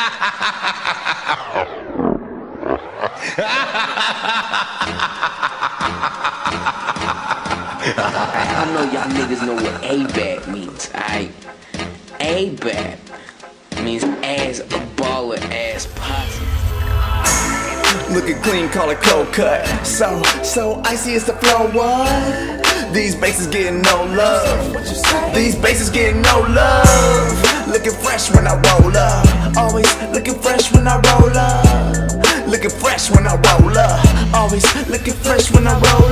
I know y'all niggas know what ABAP means, aight? ABAP means as a baller as possible. Looking clean, call it cold cut. So icy is the flow, what? These bases getting no love. These bases getting no love. Looking fresh when I roll up. Always looking fresh when I roll up. Looking fresh when I roll up. Always looking fresh when I roll up.